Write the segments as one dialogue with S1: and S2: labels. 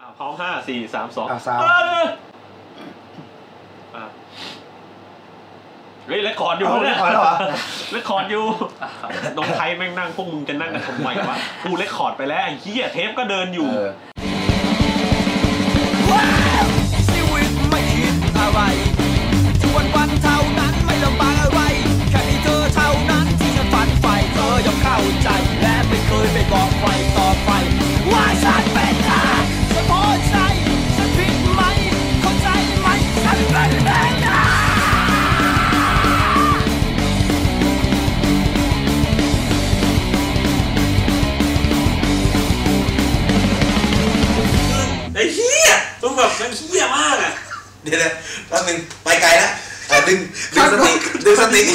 S1: พร้อม5 4 3 2เฮ้ยเรคคอร์ดอยู่เนี่ยเรคคอร์ดอยู่น้องไทยแม่งนั่งพวกมึงจะนั่งกันทำไมวะกูเรคคอร์ดไปแล้วไอ้เหี้ยเทปก็เดินอยู่
S2: ชีวิตไม่คิดอะไรวันเท่านั้นไม่ลำบากอะไรแค่มีเธอเท่านั้นที่ฉันฝันใฝ่เธอยอมเข้าใจและไม่เคยไปบอกใครต่อไปว่าฉันเป็นใครฉันพอใจฉันผิดไหมเข้าใจไหมฉันเป็นใคร
S1: ไอ้เหี้ยต้องแบบมันเหี้ยมากอ่ะ
S3: เดี๋ยวแป๊บนึงไปไกลแล้วดึงสติสวัสดี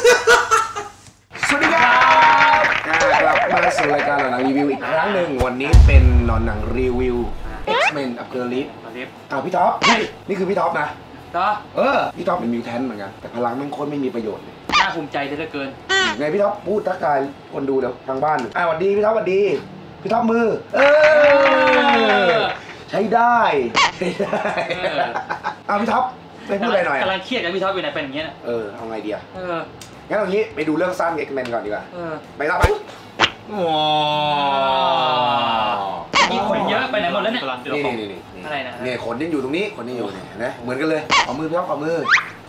S3: ครับกลับมาสู่รายการหนังรีวิวอีกครั้งหนึ่งวันนี้เป็นหนังรีวิว X-Men Apocalypse พี่ท็อปนี่คือพี่ท็อปนะพี่ท็อปเป็นมิวแทนเหมือนกันแต่พลังมันโคตรไม่มีประโยชน์เลย
S4: น่าภูมิใจเหลือเกิน
S3: ไงพี่ท็อปพูดทักทายคนดูแล้วทางบ้านสวัสดีพี่ท็อปสวัสดีพี่ท็อปมือใช้ได้พี่ท็อปไปพูดอะไรหน่อย
S4: กำลังเครียดกับพี่ท็อปอยู่ไหนเป็นอย่างเงี้ย
S3: เอาไงดีงั้นเอางี้ไปดูเรื่องสั้น X-Men ก่อนดีกว่าไปต่อไป
S4: มีขนเยอะไปไหนหมดแล้วเนี่ย
S3: นี่
S4: อะไรนะ
S3: เนี่ยขนยังอยู่ตรงนี้ขนยังอยู่เนี่ยนะเหมือนกันเลยขอมือพี่ท็อปขอมือ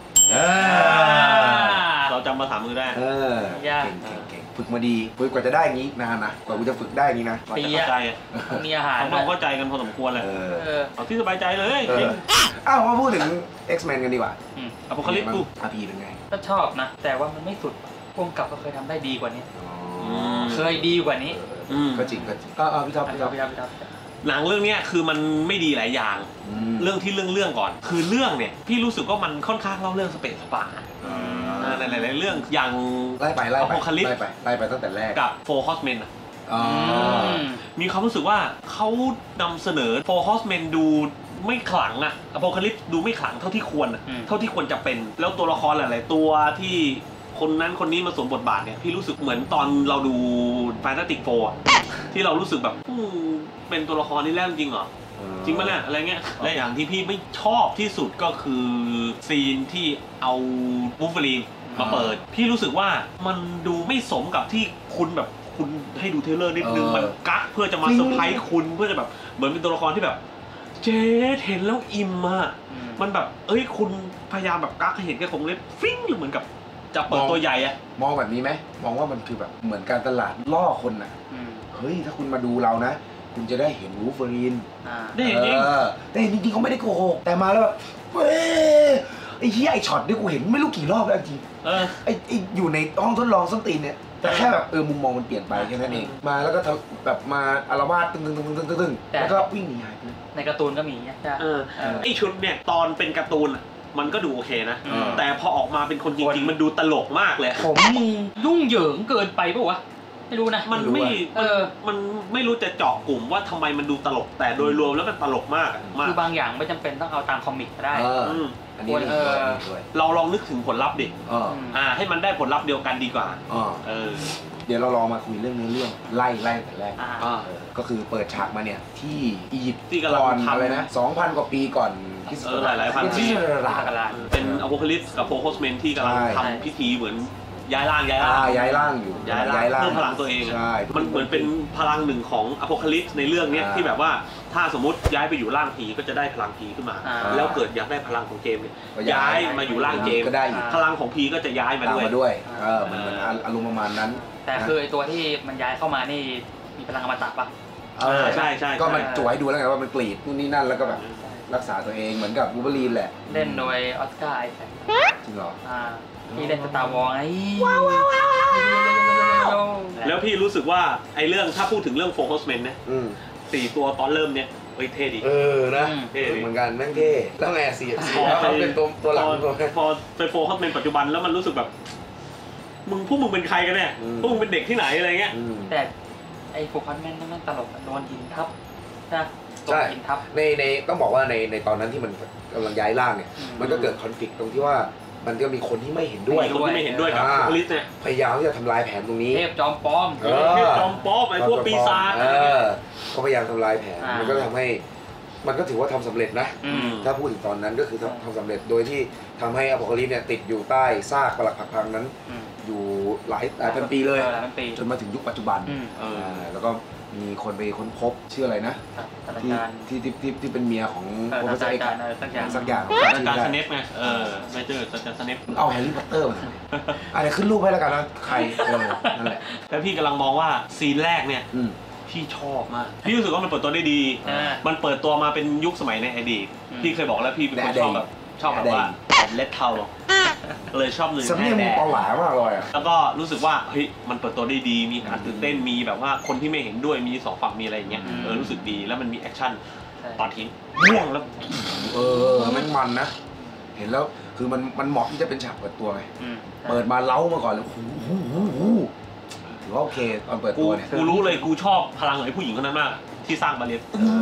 S1: เราจำภาษามือได้
S3: เก่งฝึกมาดีฝึกกว่าจะได้อย่างนี้นานนะกว่ากูจะฝึกได้อย่างนี้นะ
S1: ปีเข้าใจ
S4: มีอาหาร
S1: ทำความเข้าใจกันพอสมควรเลยเอาที่สบายใจเลย
S3: มาพูดถึง X-Men กันดีกว่า
S1: Apocalypse กู
S3: พีเป็นไง
S4: ก็ชอบนะแต่ว่ามันไม่สุดพวกกับก็เคยทำได้ดีกว่านี้เคยดีกว่านี้
S3: ก็จริงพี่ท็อป
S1: หนังเรื่องนี้คือมันไม่ดีหลายอย่างเรื่องที่เรื่องก่อนคือเรื่องเนี่ยพี่รู้สึกว่ามันค่อนข้างเล่าเรื่องสเปซสปาหลายๆเรื่องอย่าง
S3: ไล่ไปตั้งแต่แรก
S1: กับโฟร์ฮอสแมนมีความรู้สึกว่าเขานำเสนอโฟร์ฮอสแมนดูไม่ขลังอะอโพคาลิปส์ดูไม่ขลังเท่าที่ควรเท่าที่ควรจะเป็นแล้วตัวละครหลายๆตัวที่คนนั้นคนนี้มาสวมบทบาทเนี่ยพี่รู้สึกเหมือนตอนเราดูแฟนตาติกโฟร์ที่เรารู้สึกแบบเป็นตัวละครนี่แล้วจริงเหรอจริงไหมเนี่ยอะไรเงี้ยและอย่างที่พี่ไม่ชอบที่สุดก็คือซีนที่เอาวูล์ฟเวอรีนมาเปิดพี่รู้สึกว่ามันดูไม่สมกับที่คุณแบบคุณให้ดูเทเลอร์นิดนึงมันกั๊กเพื่อจะมาเซอร์ไพรส์คุณเพื่อจะแบบเหมือนเป็นตัวละครที่แบบเจ๊เห็นแล้วอิ่มอะมันแบบคุณพยายามแบบกั๊กให้เห็นแค่ของเล็บฟิ้งหรือเหมือนกับจะเปิดตัวใหญ่อะ
S3: มองแบบนี้ไหมมองว่ามันคือแบบเหมือนการตลาดล่อคนอะเฮ้ยถ้าคุณมาดูเรานะคุณจะได้เห็นวูล์ฟเวอรีน
S1: ได้จริง
S3: แต่จริงๆเขาไม่ได้โกหกแต่มาแล้วแบบไอ้เหี้ยไอ้ช็อตที่กูเห็นไม่รู้กี่รอบแล้วจริงไอ้อยู่ในห้องทดลองส้นตีนเนี่ยแต่แค่แบบมุมมองมันเปลี่ยนไปแค่นั้นเองมาแล้วก็แบบมาอารวาสตึงแล้วก็วิ่งหนีหายไป
S4: ในการ์ตูนก็มีเนี่ย
S1: ไอ้ชุดเนี่ยตอนเป็นการ์ตูนมันก็ดูโอเคนะแต่พอออกมาเป็นคนจริงๆมันดูตลกมากเลย
S4: ผมยุ่งเหยิงเกินไปป่ะวะไม่รู้นะ
S1: มันไม่รู้จะเจาะกลุ่มว่าทำไมมันดูตลกแต่โดยรวมแล้วมันตลกมาก
S4: คือบางอย่างไม่จำเป็นต้องเอาตามคอมิกก็ได้
S3: อันนี้
S1: เราลองนึกถึงผลลัพธ์ดิให้มันได้ผลลัพธ์เดียวกันดีกว่า
S3: เดี๋ยวเราลองมาคุยเรื่องเรื่องไล่แต่แรกก็คือเปิดฉากมาเนี่ยที่อียิปต์ก่อนอะไรนะ 2,000 กว่าปีก่อนที่
S1: หลายพันปีเป็นอโพคาลิปส์กับโฟร์ฮอสแมนที่กำลังทำพิธีเหมือนย้ายร่างอยู่
S3: ย้ายร่าง
S1: เพิ่มพลังตัวเองมันเหมือนเป็นพลังหนึ่งของอโพคาลิปส์ในเรื่องนี้ที่แบบว่าถ้าสมมติย้ายไปอยู่ร่างผีก็จะได้พลังผีขึ้นมาแล้วเกิดอยากได้พลังของเจมเนี่ยย้ายมาอยู่ร่างเจมพลังของผีก็จะย้ายมา
S3: ด้วยมันเหมือนอารมณ์ประมาณนั้น
S4: แต่คือไอตัวที่มันย้ายเข้ามานี่มีพลังอมตะปะ
S1: ใช่
S3: ก็มันจ่วยดูแล้วไงว่ามันกรีดนู่นนี่นั่นแล้วก็แบบรักษาตัวเองเหมือนกับวูล์ฟเวอรีนแหละ
S4: เล่นโดยออสการ์ไอแซค
S3: จริงเหรอ
S4: พี่เล่นสตาร์วอร์ไง
S1: แล้วพี่รู้สึกว่าไอเรื่องถ้าพูดถึงเรื่องโฟร์ฮอสแมนเนี่ย4 ตัวตอนเริ่มเนี่ยเท่ดี
S3: นะเท่เหมือนกันแม่งเท่แล้วไง4เขาเป็นตัวหลัก
S1: พอเป็นโฟร์ฮอสแมนปัจจุบันแล้วมันรู้สึกแบบพวกมึงเป็นใครกันเนี่ยพวกมึงเป็นเด็กที่ไหนอะไรเงี้ย
S4: แต่ไอโฟร์ฮอสแมนนั่นตลกโดนหินทับนะ
S3: ใช่ในต้องบอกว่าในตอนนั้นที่มันกำลังย้ายร่างเนี่ยมันก็เกิดคอนฟลิกต์ตรงที่ว่ามันก็มีคนที่ไม่เห็นด้วย
S1: กับโพลิสเนี่ย
S3: พยายามที่จะทำลายแผนตรงนี้
S4: เทพจอมปลอม
S1: ไอ้พวกปีศาจ
S3: เขาพยายามทำลายแผนมันก็ทำให้มันก็ถือว่าทำสำเร็จนะถ้าพูดถึงตอนนั้นก็คือทำสำเร็จโดยที่ทำให้อพอลลิปเนี่ยติดอยู่ใต้ซากปรักหักพังนั้นอยู่หลายพันปีเลยจนมาถึงยุคปัจจุบันแล้วก็มีคนไปค้นพบชื่ออะไรนะที่เป็นเมียของโปรเฟสเซอร์เอ็กซ์สักอย่าง
S1: การสเนปไงไม่เจอการสเนป
S3: เอาแฮร์รี่พอตเตอร์มาอะไรขึ้นรูปให้แล้วกันนะใครนั่นแหละ
S1: แล้วพี่กำลังมองว่าซีนแรกเนี่ยพี่ชอบมากพี่รู้สึกว่ามันเปิดตัวได้ดีมันเปิดตัวมาเป็นยุคสมัยในอดีตพี่เคยบอกแล้วพี่เป็นคนชอบแบบว่าเลดเทาเลยชอบเลย
S3: สำเนียงปลาหลามากเลย
S1: แล้วก็รู้สึกว่าเฮ้ยมันเปิดตัวได้ดีมีการตื่นเต้นมีแบบว่าคนที่ไม่เห็นด้วยมีสองฝั่งมีอะไรอย่างเงี้ยรู้สึกดีแล้วมันมีแอคชั่นตอนทิ้งม่วงแล้ว
S3: มันนะเห็นแล้วคือมันเหมาะที่จะเป็นฉากเปิดตัวไงเปิดมาเล้ามาก่อนแล้วถือว่าโอเคตอนเปิดตัวเนี่ย
S1: กูรู้เลยกูชอบพลังไอ้ผู้หญิงคนนั้นมากที่สร้างบาเลีย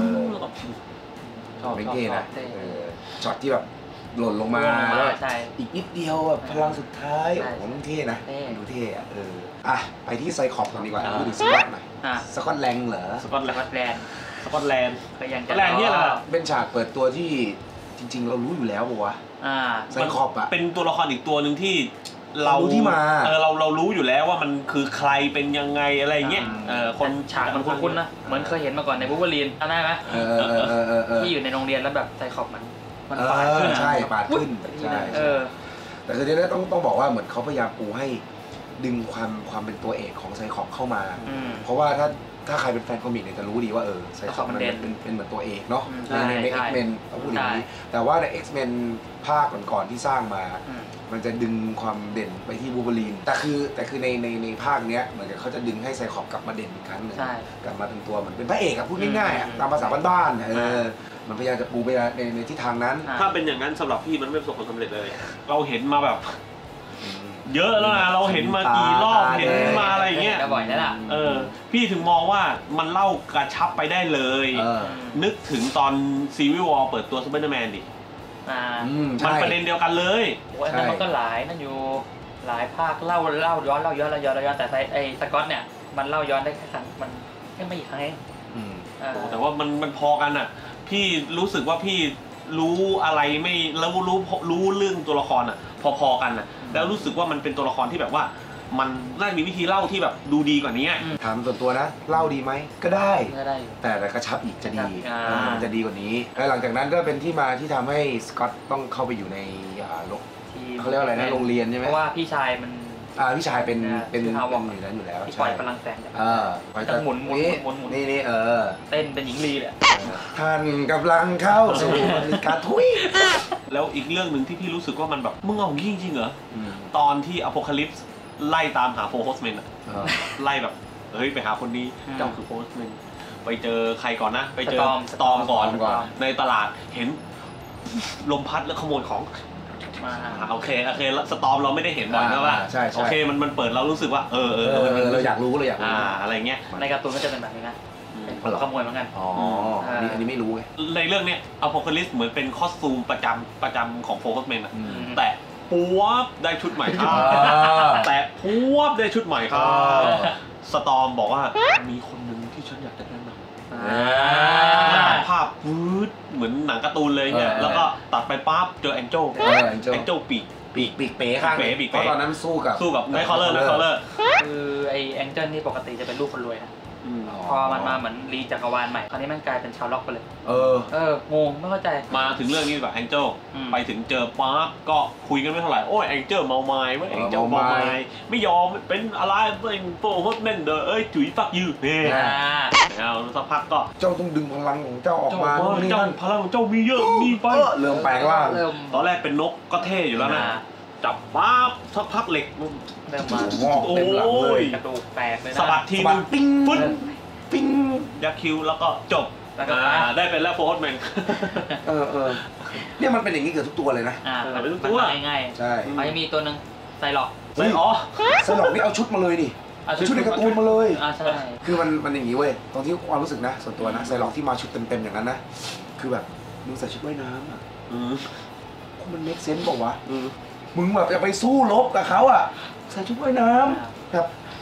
S3: ชอบไม่เท่นะช็อตที่แบบหล่นลงมาแล้วอีกนิดเดียวแบบพลังสุดท้ายผมเท่นะดูเท่อะไปที่ไซคอปก่อนดีกว่าพูดถึงสกอตหน่อยสกอตแลนด์เหรอ
S1: สกอตแลนด์
S4: ก็ยัง
S1: แลนด์เนี่ยแหละ
S3: เป็นฉากเปิดตัวที่จริงๆเรารู้อยู่แล้วป่ะวะไซคอปอะ
S1: เป็นตัวละครอีกตัวหนึ่งที่เรา
S3: ที่มา
S1: เรารู้อยู่แล้วว่ามันคือใครเป็นยังไงอะไรเงี้ย
S4: คนฉากมันคุ้นๆนะเหมือนเคยเห็นมาก่อนในบูเวอรีนได้ไหมที่อยู่ในโรงเรียนแล้วแบบไซคอปมันปาดขึ้น
S3: ใช่ปาดขึ้นใช่แต่คือเนี่ยต้องบอกว่าเหมือนเขาพยายามปูให้ดึงความเป็นตัวเอกของไซคอปเข้ามาเพราะว่าถ้าใครเป็นแฟนคอมิกเนี่ยจะรู้ดีว่าไซคอปมันเป็นเหมือนตัวเอกเนาะใน X-Men เขาพูดอย่างนี้แต่ว่าใน X-Men ภาคก่อนๆที่สร้างมามันจะดึงความเด่นไปที่บูเบอรีนแต่คือในภาคเนี้ยเหมือนกับเขาจะดึงให้ไซคอปกลับมาเด่นอีกครั้งหนึ่งกลับมาเป็นตัวเหมือนเป็นพระเอกอะพูดง่ายๆตามภาษาบ้านๆมันพยายามจะปูไปในทิศทางนั้น
S1: ถ้าเป็นอย่างนั้นสำหรับพี่มันไม่ประสบความสำเร็จเลยเราเห็นมาแบบเยอะแล้วนะเราเห็นมากี่รอบเห็นมาอะไรอย่างเงี้ย
S4: บ่อยแล้วล่ะ
S1: พี่ถึงมองว่ามันเล่ากระชับไปได้เลยนึกถึงตอนซีวิววอลเปิดตัวซูเปอร์แมนดิมันประเด็นเดียวกันเลย
S4: อันนั้นมันก็หลายนั่นอยู่หลายภาคเล่าย้อนแต่ไอ้สกอตเนี่ยมันเล่าย้อนได้แค่ครั้งมันแค่ไม่กี่ครั้งเอง
S1: แต่ว่ามันพอกันอ่ะพี่รู้สึกว่าพี่รู้อะไรไม่แล้วรู้เรื่องตัวละครอ่ะพอๆกันอ่ะแล้วรู้สึกว่ามันเป็นตัวละครที่แบบว่ามันน่ามีวิธีเล่าที่แบบดูดีกว่านี้
S3: ถามส่วนตัวนะเล่าดีไหมก็ได้แต่กระชับอีกจะดีจะดีกว่านี้แล้วหลังจากนั้นก็เป็นที่มาที่ทำให้สกอตต้องเข้าไปอยู่ในเขาเรียกอะไรนะโรงเรียนใช่ไหม
S4: เพราะว่าพี่ชายมัน
S3: พี่ชายเป็นอยู่นั้นอยู่แล้ว
S4: ปล่อยพลังแสงหมุน
S3: นี่
S4: เต้นเป็นหญิงลีแหละ
S3: ท่านกำลังเข้าสู่การทุย
S1: แล้วอีกเรื่องหนึ่งที่พี่รู้สึกว่ามันแบบมึงเอาจริงเหรอตอนที่อโพคาลิปส์ไล่ตามหาโฟร์โฮสแมนไล่แบบเฮ้ยไปหาคนนี้เจ้าคือโฟร์โฮสแมนไปเจอใครก่อนนะไปเจอสตอมก่อนในตลาดเห็นลมพัดแล้วขโมยของโอเคสตอมเราไม่ได้เห็นบ่อยนะว่าโอเคมันเปิดเรารู้สึกว่า
S3: เราอยากรู้
S1: อะไรเงี้ย
S4: ในการ์ตูนก็จะเป็นแบบนี้นะขโมยเหมือนกัน
S3: อันนี้ไม่รู้ไง
S1: ในเรื่องเนี้ยอโพคาลิปส์เหมือนเป็นคอสตูมประจำของโฟร์โฮสแมนแต่ป๊วบได้ชุดใหม่ครับแต่ป๊วบได้ชุดใหม่ครับสตอมบอกว่ามีคนหนึ่งที่ฉันอยากจะแนะนำภาพพื้นเหมือนหนังการ์ตูนเลยเนี่ยแล้วก็ตัดไปปั๊บเจอแองเจิลปีก
S3: เป๋ข้างเพราะตอนนั้นสู้กับ
S1: ไนท์คอลเลอร์
S4: คือไอแองเจิลนี่ปกติจะเป็นลูกคนรวยนะพอมันมาเหมือนรีจักรวาลใหม่คราวนี้มันกลายเป็นชาวล็อกไปเลยงงไม่เข้าใจ
S1: มาถึงเรื่องนี้ดีกว่าแองเจิลไปถึงเจอปั๊บก็คุยกันไม่เท่าไหร่โอ้ยแองเจิลเมาไม้ว่าแองเจิลเมาไม้ไม่ยอมเป็นอะไรเป็นโฟร์โฮสแมนเด้อจุ๋ยฟักยูเนี่ยแล้วสักพักก็
S3: เจ้าต้องดึงพลังของเจ้าออกมา
S1: เจ้าพลังของเจ้ามีเยอะมีไป
S3: เริ่มแปลงร่าง
S1: ตอนแรกเป็นนกก็เท่อยู่แล้วนะจับปั๊บสักพักเหล็ก
S4: เริ่มมา
S3: โอ้
S4: ยกระดูกแตกเลยนะ
S1: สะบัดทีนึง
S3: ปิ้ง
S1: ยักคิวแล้วก็จบได้เป็นแล้วโฟร์แมน
S3: เนี่ยมันเป็นอย่างนี้เกือบทุกตัวเลยนะ
S4: เป็นทุกตัวง่ายๆใช่มันจะมีตัวหนึ่งไซล็อก
S3: ไซล็อกนี่เอาชุดมาเลยดิชุดในการ์ตูนมาเลยใช่คือมันอย่างนี้เว้ยตอนที่ความรู้สึกนะส่วนตัวนะไซล็อกที่มาชุดเต็มอย่างนั้นนะคือแบบมึงใส่ชุดว่ายน้ำอ่ะมันเมคเซนส์บอกว่ามึงแบบจะไปสู้รบกับเขาอ่ะใส่ชุดว่ายน้ำแบบ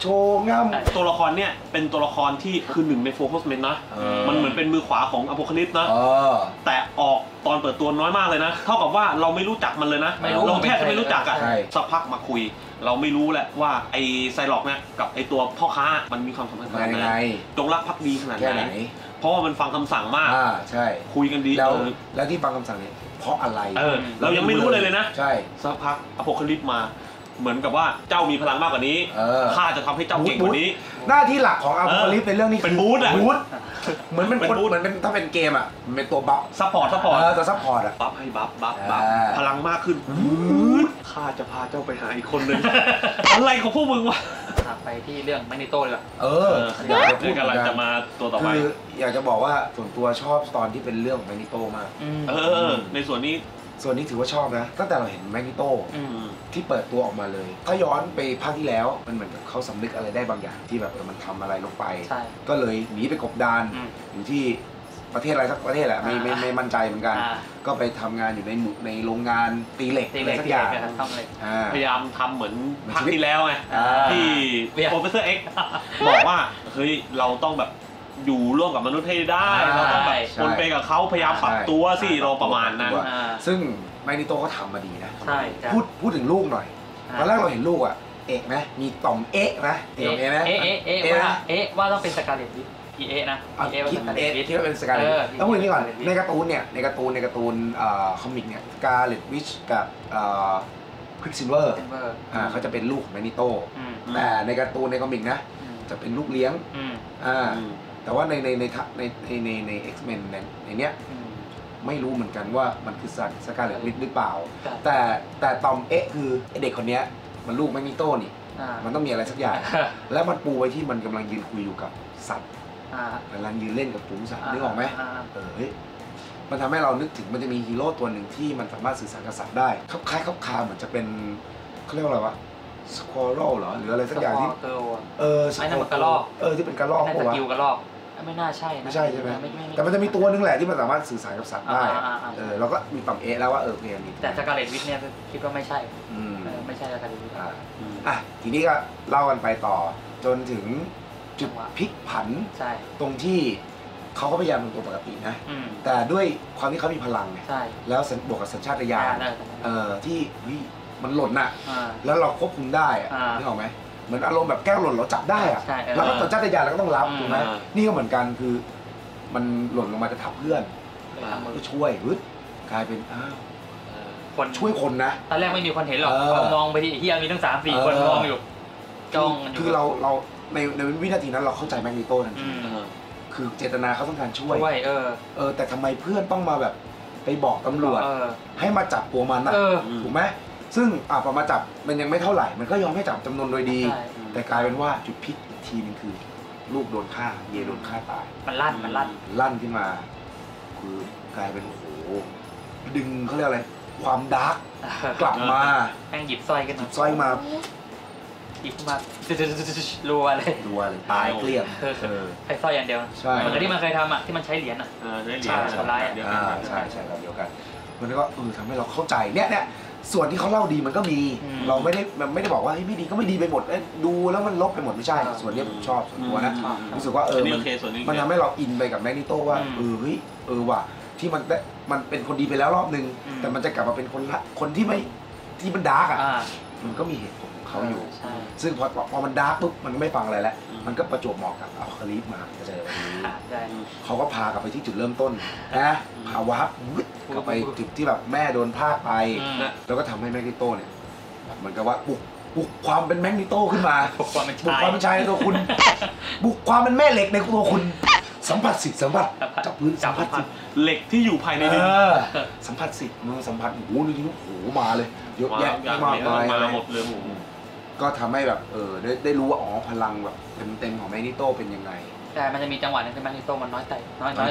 S3: โชว์ง่ำ
S1: ตัวละครเนี่ยเป็นตัวละครที่คือหนึ่งในโฟกัสเมนนะมันเหมือนเป็นมือขวาของอโพคาลิปส์นะแต่ออกตอนเปิดตัวน้อยมากเลยนะเท่ากับว่าเราไม่รู้จักมันเลยนะเราแทบจะไม่รู้จักอ่ะสักพักมาคุยเราไม่รู้แหละว่าไอ้ไซล็อกเนี่ยกับไอ้ตัวพ่อค้ามันมีความสัมพันธ์ขนาดไหนจงรักภักดีขนาดไหนเพราะว่ามันฟังคำสั่งมาก
S3: ใช่
S1: คุยกันดี
S3: แล้วที่ฟังคำสั่งเนี่ยเพราะอะไร
S1: เรายังไม่รู้เลยนะ
S3: ใช่
S1: สักพักอโพคาลิปส์มาเหมือนกับว่าเจ้ามีพลังมากกว่านี้ข้าจะทำให้เจ้าเก่งกว่านี้
S3: หน้าที่หลักของอโพคาลิปส์ในเรื่องนี้
S1: เป็นบูธอะ
S3: บูธเหมือนเป็นคนเหมือนเป็นถ้าเป็นเกมอะเป็นตัวบัฟ
S1: ซัพพอร์ต
S3: ตัวซัพพอร์ตอะ
S1: บัฟให้บัฟพลังมากขึ้นข้าจะพาเจ้าไปหาอีกคนนึงอะไรของพวกมึงวะ
S4: ไปที่เรื่องแมกนิโต้เลย
S1: อยากจะพูดกันจะมาตัวต่อไป
S3: คืออยากจะบอกว่าส่วนตัวชอบตอนที่เป็นเรื่องของแมกนิโต้มาก
S1: ในส่วนนี้
S3: ถือว่าชอบนะตั้งแต่เราเห็นแมกนิโต้ที่เปิดตัวออกมาเลยถ้าย้อนไปภาคที่แล้วมันเหมือนกับเขาสำนึกอะไรได้บางอย่างที่แบบมันทำอะไรลงไปก็เลยหนีไปกบดานอยู่ที่ประเทศอะไรสักประเทศแหละไม่มั่นใจเหมือนกันก็ไปทำงานอยู่ในโรงงานตีเหล็กอะไรสักอย่าง
S1: พยายามทำเหมือนภาคที่แล้วไงที่โปรเฟสเซอร์ X บอกว่าเฮ้ยเราต้องแบบอยู่ร่วมกับมนุษย์ให้ได้เราต้องแบบคนไปกับเขาพยายามปรับตัวสิเราประมาณนั้น
S3: ซึ่งแมกนิโต้ก็ทำมาดีนะพูดถึงลูกหน่อยตอนแรกเราเห็นลูกอ่ะเอกไหมมีต่อมเอ๊ะนะ
S4: เอ๊ะว่าต้องเป็นสกาเลตวิชนะ
S3: คิดที่ว่าเป็นสกาเลตต้องพูดอย่างนี้ก่อนในการ์ตูนในการ์ตูนคอมิกเนี่ยสกาเลตวิชกับควิกซิลเวอร์เขาจะเป็นลูกของแมกนิโต้แต่ในการ์ตูนในคอมิกนะจะเป็นลูกเลี้ยงแต่ว่าใน X-Men ในเนี้ยไม่รู้เหมือนกันว่ามันคือสกาเลตวิชหรือเปล่าแต่ตอมเอ๊ะคือเด็กคนเนี้ยมันลูกแมกนิโต้นี่มันต้องมีอะไรสักอย่างแล้วมันปูไว้ที่มันกำลังยืนคุยอยู่กับสัตว์กำลังยืนเล่นกับฝูงสัตว์นึกออกไหมมันทำให้เรานึกถึงมันจะมีฮีโร่ตัวหนึ่งที่มันสามารถสื่อสารกับสัตว์ได้คล้ายๆเหมือนจะเป็นเขาเรียกว่าอะไรวะสควอรัลเหรอหรืออะไรสักอย่างที่
S4: ไอ้นั่นมันกระรอก
S3: ที่เป็นกระรอก
S4: ปะวะกระรอกไม่น่าใช่
S3: ไม่ใช่ไหมแต่มันจะมีตัวนึงแหละที่มันสามารถสื่อสารกับสัตว์ได้เราก็มีต่อมเอแล้วว่าเพลงนี้
S4: แต่สกาเลตวิชเนี่ยคิดว่าไม่ใช่ไม่ใช่สกาเลตวิช
S3: ทีนี้ก็เล่ากันไปต่อจนถึงจุดพลิกผันตรงที่เขาก็พยายามเป็นตัวปกตินะแต่ด้วยความที่เขามีพลังไงแล้วบวกกับสัญชาตญาณที่มันหล่นน่ะแล้วเราควบคุมได้นึกออกไหมเหมือนอารมณ์แบบแก้วหล่นเราจับได้อะแล้วก็สัญชาตญาณเราก็ต้องรับถูกไหมนี่ก็เหมือนกันคือมันหล่นลงมาจะทับเพื่อนก็ช่วยกลายเป็น
S4: คน
S3: ช่วยคนนะ
S4: ตอนแรกไม่มีคนเห็นหรอกมองไปที่เฮียมีตั้ง3-4 คนมองอยู่จ้อง
S3: คือเราในวินาทีนั้นเราเข้าใจแมกนิโต้ทันทีคือเจตนาเขาต้องการช่วยแต่ทำไมเพื่อนต้องมาแบบไปบอกตำรวจให้มาจับตัวมันนะถูกไหมซึ่งพอมาจับมันยังไม่เท่าไหร่มันก็ยอมให้จับจำนวนโดยดีแต่กลายเป็นว่าจุดพลิกอีกทีนึงคือลูกโดนฆ่าเยโดนฆ่าตาย
S4: มันลั่
S3: นขึ้นมาคือกลายเป็นโอ้โหดึงเขาเรียกอะไรความดาร์กกลับมา
S4: แม่งหยิบสร้อยกัน
S3: สร้อยมา
S4: หยิบมารัวเลย
S3: ตายเกลี้ยง
S4: ใช้สร้อยอย่างเดียวเหมือนที่มันเคยทำที่มันใช้เหรียญ
S1: ใช่
S4: ทำร้าย
S3: ใช่แบบเดียวกันมันก็ทำให้เราเข้าใจเนี่ยส่วนที่เขาเล่าดีมันก็มีเราไม่ได้บอกว่าไม่ดีก็ไม่ดีไปหมดดูแล้วมันลบไปหมดไม่ใช่ส่วนนี้ผมชอบส่วนตัวนะรู้สึกว่ามันทำให้เราอินไปกับแมกนิโต้ว่าว่ะที่มันเป็นคนดีไปแล้วรอบนึงแต่มันจะกลับมาเป็นคนที่มันดาร์กอ่ะมันก็มีเหตุผลของเขาอยู่ซึ่งพอมันดาร์กปุ๊บมันไม่ฟังอะไรแล้วมันก็ประจวบเหมาะกับอโพคาลิปส์มาเข้าใจแบบนี้เขาก็พากลับไปที่จุดเริ่มต้นนะพาวับกลับไปจุดที่แบบแม่โดนพากไปแล้วก็ทำให้แมกนิโต้เนี่ยเหมือนกับว่าปลุกความเป็นแมกนิโต้ขึ้นมา
S4: ปลุกความ
S3: เป็นชายในตัวคุณปลุกความเป็นแม่เหล็กในตัวคุณสัมผัสสิจับพื้นสัมผัสสิ
S1: เหล็กที่อยู่ภายในดิน
S3: สัมผัสสิมือสัมผัสโอ้โหนี่โอ้โหมาเลยเยอะแยะมากมาย
S1: หมดเลย
S3: ก็ทำให้แบบได้รู้ว่าพลังแบบเต็มของแมกนิโต้เป็นยังไง
S4: แต่มันจะมีจังหวะนึงที่แมกนิโต้มันน้อยไต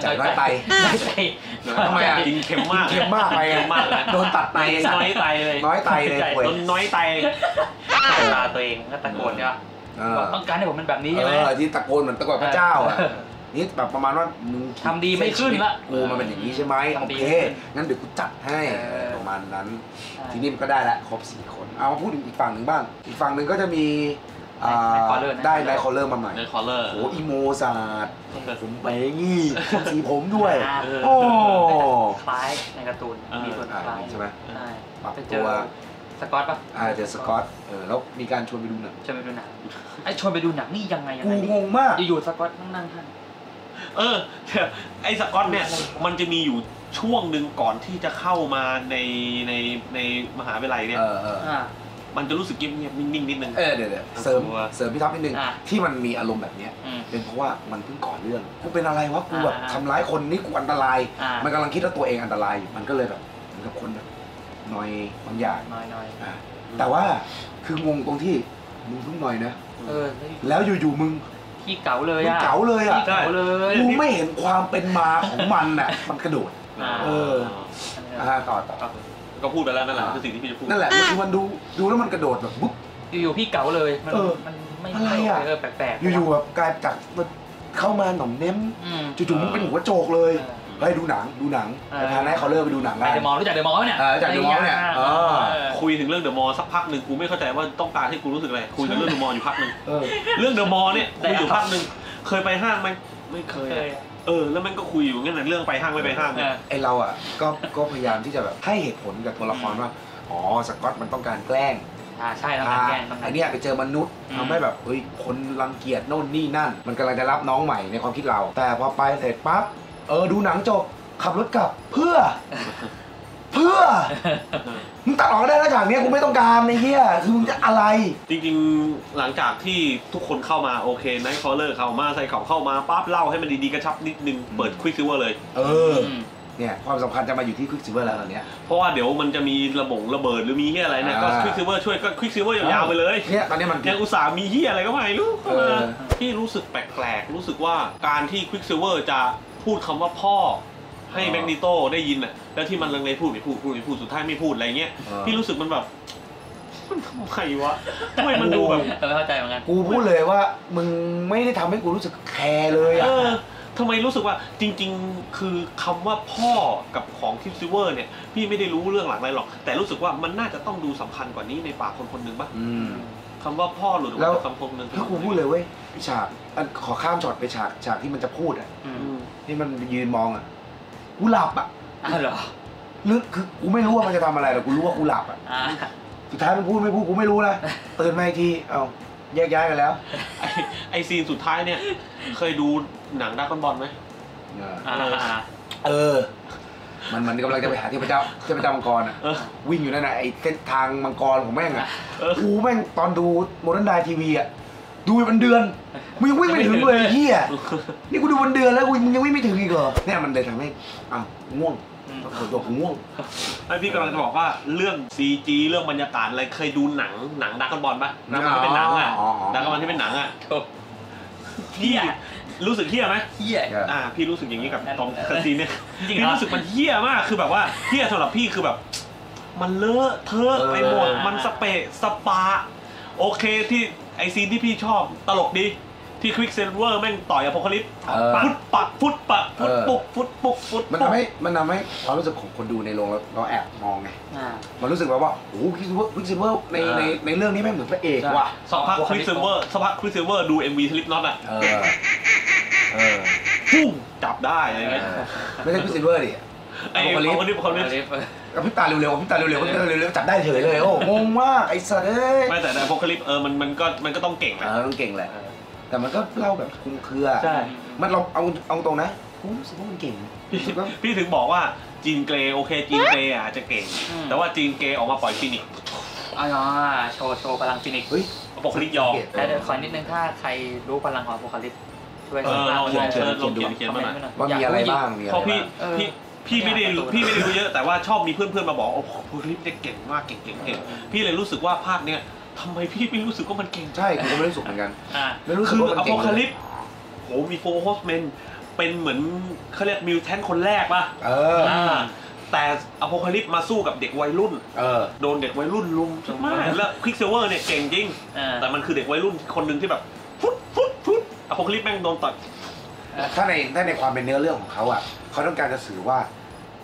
S3: ทำไม
S1: กินเค็มมาก
S3: ไปโดนตัดไต
S1: น้อยไตเลย
S3: โด
S1: นน้อยไต
S4: ตาตัวเองก็ตะโกนใช่ปะต้องการให้ผมเป็นแบบนี้ใช่ไหม
S3: ที่ตะโกนเหมือนตะโกนพระเจ้าอ่ะนี่แบบประมาณว่ามึง
S4: ทำดีไม่ขึ้นละ
S3: กูมันเป็นอย่างนี้ใช่ไหมโอเคงั้นเดี๋ยวกูจัดให้ประมาณนั้นทีนี้มันก็ได้ละครบ4 คนเอามาพูดถึงอีกฝั่งหนึ่งบ้างอีกฝั่งหนึ่งก็จะมีได้ไนท์คอลเลอร์มาใหม่
S1: ไนท์คอลเลอร์
S3: โอ้อีโมศาสตร์ผมไปงี้สีผมด้วยโอ้
S4: คล้ายในการ์ตูนมีส่วนคล้าย
S3: ใช่ไหม
S4: ใช่
S3: ปรับ
S4: ไปเจ
S3: ตั
S4: อ
S3: ว
S4: สกอตปะ
S3: เจอสกอตแล้วมีการชวนไปดูหนัง
S4: ชวนไปดูหนังไอ้ชวนไปดูหนังนี่ยังไง
S3: กูงงมาก
S4: อยู่ๆสกอตนั่งท่าน
S1: ไอ้สกอตเนี่ยมันจะมีอยู่ช่วงหนึ่งก่อนที่จะเข้ามาในมหาวิทยาลัยเนี่ยมันจะรู้สึกเงียบๆนิ่งๆนิดนึง
S3: เดี๋ยวเสริมพี่ท็อปนิดนึงที่มันมีอารมณ์แบบนี้เป็นเพราะว่ามันเพิ่งก่อเรื่องกูเป็นอะไรวะกูแบบทำร้ายคนนี่กูอันตรายมันกำลังคิดว่าตัวเองอันตรายมันก็เลยแบบเหมือนกับคนแบบนอยบางอย่างแต่ว่าคืองงตรงที่มึงเพิ่งนอยนะแล้วอยู่ๆมึง
S4: ขี้เก๋าเลย
S3: อะเก๋าเลยอะกูไม่เห็นความเป็นมาของมันอะมันกระโดดต่อ
S1: ก็พูดไปแล้วนั่นแหละคือสิ่งที่พี่จะพูด
S3: นั่นแหละคือมันดูแล้วมันกระโดดแบบบุ๊บ
S4: อยู่ๆพี่เก๋าเลยมันไม่
S3: อะไรอะ
S4: แปลก
S3: อยู่ๆแบบกลายจากเข้ามาหน่อมเน้มจู่ๆมึงเป็นหัวโจกเลยไปดูหนังพาไนท์คอลเลอร์ไปดูหนัง
S4: ไปเดอะมอลล์รู้จักเดอะมอลล์เนี่ย
S3: จากเดอะมอลล์เนี่ย
S1: คุยถึงเรื่องเดอะมอลล์สักพักหนึ่งกูไม่เข้าใจว่าต้องการให้กูรู้สึกอะไรคุยถึงเรื่องเดอะมอลล์อยู่พักหนึ่งเรื่องเดอะมอลล์เนี่ยคุยอยู่พักหนึ่งเคยไปห้างไหมไม่เคยแล้วมันก็คุยอยู่งั้นเรื่องไปห้างไม่ไปห้างเนี่ย
S3: ไอเราอ่ะก็พยายามที่จะแบบให้เหตุผลกับตัวละครว่าสกอตมันต้องการแกล้ง
S4: ใช่ต้องการแกล้ง
S3: ไอเนี้ยไปเจอมนุษย์ทำให้แบบคนรังเกียจโน่นนี่นั่นมันกำลังจะรับน้องใหม่ในความคิดเราแต่พอไปเสร็จปั๊บดูหนังจบขับรถกลับเพื่อมึงตัดออกได้แล้วฉากนี้กูไม่ต้องการไอ้เหี้ยคือมึงจะอะไร
S1: จริงๆหลังจากที่ทุกคนเข้ามาโอเคไนท์คอลเลอร์เข้ามาใส่เขาเข้ามาปั๊บเล่าให้มันดีๆกระชับนิดนึงเปิดควิกซิลเวอร์เลย
S3: เนี่ยความสำคัญจะมาอยู่ที่ควิกซิลเวอร์แล้วตอนนี้
S1: เพราะว่าเดี๋ยวมันจะมีระเบิดหรือมีเหี้ยอะไรเนี่ยก็ควิกซิลเวอร์ช่วยก็ควิกซิลเวอร์ยาวๆไปเลย
S3: เนี่ยตอนนี้มัน
S1: ยังอุตส่าห์มีเหี้ยอะไรก็ไม่รู้ที่รู้สึกแปลกๆรู้สึกว่าการที่ควิกซิลเวอร์จะพูดคำว่าพ่อให้แมกนิโตได้ยินอ่ะแล้วที่มันลังเลพูดไม่พูดสุดท้ายไม่พูดอะไรเงี้ยพี่รู้สึกมันแบบมันทำไมวะทำไมมันดูแบบ
S4: ไม่เข้าใจเหมือนกัน
S3: กูพูดเลยว่ามึงไม่ได้ทำให้กูรู้สึกแคร์เลยอ่ะ
S1: ทำไมรู้สึกว่าจริงๆคือคำว่าพ่อกับของคิปซิเวอร์เนี่ยพี่ไม่ได้รู้เรื่องหลักอะไรหรอกแต่รู้สึกว่ามันน่าจะต้องดูสำคัญกว่านี้ในปากคนๆหนึ่งป่ะคำว่าพ่อหรือว่าคำคมหนึ่ง
S3: ถ้ากูพูดเลยเว้ยฉากขอข้ามช็อตไปฉากที่มันจะพูดอ่ะที่มันยืนมองอ่ะกูหลับอ่ะ
S4: เหรอ
S3: ลึกคือกูไม่รู้ว่ามันจะทำอะไรแต่กูรู้ว่ากูหลับอ่ะสุดท้ายมันพูดไม่พูดกูไม่รู้นะตื่นมาอีกทีแยกย้ายกันแล้ว
S1: ไอซีนสุดท้ายเนี่ยเคยดูหนังดราก้อนบอลไหม
S3: มันกำลังจะไปหาเทพเจ้ามังกรอ่ะวิ่งอยู่นั่นน่ะไอเส้นทางมังกรของแม่งอ่ะกูแม่งตอนดูโมเดิร์นไดทีวีอ่ะดูเป็นเดือนมึงยังวิ่งไม่ถึงเลยเฮียนี่กูดูเป็นเดือนแล้วมึงยังวิ่งไม่ถึงอีกเหรอเนี่ยมันเลยทำให้ง่วงตัวกูง่วง
S1: ไอพี่กำลังจะบอกว่าเรื่อง CG เรื่องบรรยากาศอะไรเคยดูหนังดราก้อนบอลป่ะดราก้อนที่เป็นหนังอ่ะดราก้อนที่เป็นหนังอ่ะพี่รู้สึกเฮี้ยไหม
S4: เฮี้ย
S1: พี่รู้สึกอย่างนี้กับตอนคาซีนเนี่ยพี่รู้สึกมันเฮี้ยมากคือแบบว่าเฮี้ยสำหรับพี่คือแบบมันเลอะเทอะไปหมดมันสเปะสปาโอเคที่ไอซีนที่พี่ชอบตลกดีที่ควิกซิลเวอร์แม่งต่อยอโพคาลิปฟุตปักฟุตปุก
S3: มันทำให้ความรู้สึกของคนดูในโรงเราแอบมองไงมันรู้สึกแบบว่าโอ้ควิกซิลเวอร์ในเรื่องนี้แม่งเหมือนพระเอกว่ะ
S1: สักพักควิกซิลเวอร์ดู MV สลิปน็อตอ่ะปุ้งจับได้อะไรเงี้ย
S3: ไม่ใช่ควิกซิลเวอร์ดิ
S1: ไอ้โพคาลิป
S3: กับพี่ตาเร็วจับได้เฉยเลยโอ้งงมากไอ้สัตว์
S1: ไม่แต่โพคาลิปมันก็ต้องเก่งนะ
S3: ต้องเก่งแหละแต่มันก็เล่าแบบคุ้มเครือมันเราเอาตรงนะกูรู้สึกว่ามันเก่ง
S1: พี่ถึงบอกว่าจีนเกรโอเคจีนเกรอาจจะเก่งแต่ว่าจีนเกรออกมาปล่อยฟินิก
S4: โชว์พลังฟินิก
S1: เฮ้ยโพคาลิปยอม
S4: แต่ขอนิดนึงถ้าใครรู้พลังของโพคาลิปช่วย
S1: เขียนมาหน่อย
S3: ว่ามีอะไรบ้าง
S1: เพราะพี่ไม่ได้รู้เยอะแต่ว่าชอบมีเพื่อนมาบอกโอ้โพคาลิปเนี่ยเก่งมากเก่งพี่เลยรู้สึกว่าภาคเนี้ยทำไมพี่ไม่รู้สึกว่ามันเก่ง
S3: ใช่ผมไม่รู้สึกเหมือนกัน
S1: ไม่รู้สึกว่ามันเก่งอโพคาลิปโหมีโฟร์ฮอสแมนเป็นเหมือนเขาเรียกมิวแทนคนแรกป่ะแต่อโพคาลิปมาสู้กับเด็กวัยรุ่นโดนเด็กวัยรุ่นลุมมากแล้วควิกซิลเวอร์เนี่ยเก่งจริงแต่มันคือเด็กวัยรุ่นคนหนึ่งที่แบบฟุดอโพคาลิปแม่งโดนตัด
S3: ถ้าในความเป็นเนื้อเรื่องของเขาอ่ะเขาต้องการจะสื่อว่า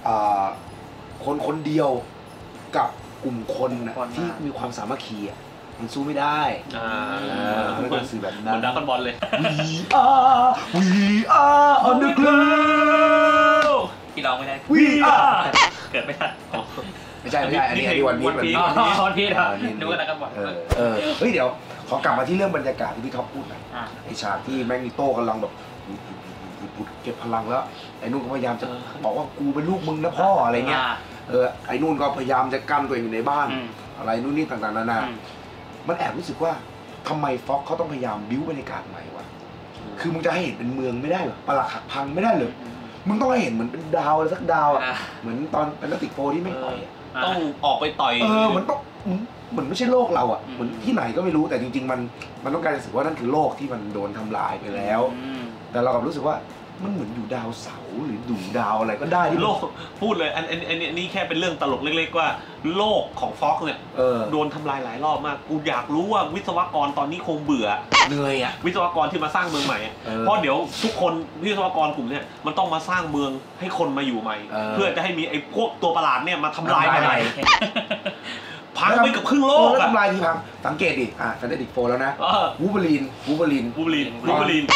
S3: คนเดียวกับกลุ่มคนที่มีความสามัคคีมันสู้ไม่ได้มันก็สื่อแบบนั้น
S1: เหมือนดราก้อนบอลเลย
S3: We are on the ground
S4: ที่ร้องไม่ได้
S3: We are
S4: เกิดไม่ทัน
S3: ไม่ใช่อันนี้วันพีช
S4: วันพีชนึกว่าดราก้อนบอล
S3: เฮ้ยเดี๋ยวขอกลับมาที่เรื่องบรรยากาศที่พี่ท็อปพูดหน่อยไอฉากที่แมกนีโต้กำลังแบบเก็บพลังแล้วไอ้นุ่นก็พยายามจะบอกว่ากูเป็นลูกมึงนะพ่ออะไรเงี้ยไอ้นุ่นก็พยายามจะกั้นตัวเองอยู่ในบ้านอะไรนู่นนี่ต่างๆนานามันแอบรู้สึกว่าทำไมฟ็อกเขาต้องพยายามบิ้วบรรยากาศใหม่วะคือมึงจะให้เห็นเป็นเมืองไม่ได้หรอปลักหักพังไม่ได้เลยมึงต้องให้เห็นเหมือนเป็นดาวอะไรสักดาวอ่ะเหมือนตอนเป็นนักติกโฟที่ไม่ต่อย
S1: ต้องออกไปต่อย
S3: มันต้องเหมือนไม่ใช่โลกเราอ่ะเหมือนที่ไหนก็ไม่รู้แต่จริงๆมันต้องการจะสื่อว่านั่นคือโลกที่มันโดนทำลายไปแล้วแต่เรากลับรู้สึกว่ามันเหมือนอยู่ดาวเสาร์หรือดูดาวอะไรก็ได้ที่
S1: โลกพูดเลยอันนี้แค่เป็นเรื่องตลกเล็กๆว่าโลกของฟ็อกเนี่ยโดนทำลายหลายรอบมากกูอยากรู้ว่าวิศวกรตอนนี้คงเบื่อ
S3: เหนื่อยอ่ะ
S1: วิศวกรที่มาสร้างเมืองใหม่เพราะเดี๋ยวทุกคนวิศวกรกลุ่มเนี่ยมันต้องมาสร้างเมืองให้คนมาอยู่ใหม่เพื่อจะให้มีไอ้พวกตัวประหลาดเนี่ยมาทำลายใหม่พังไปกับครึ่งโลก
S3: ทำลายทีพังสังเกตดิแฟนตาติกโฟแล้วนะวูบลีนนะวูบลีนนะตอนวูบลีน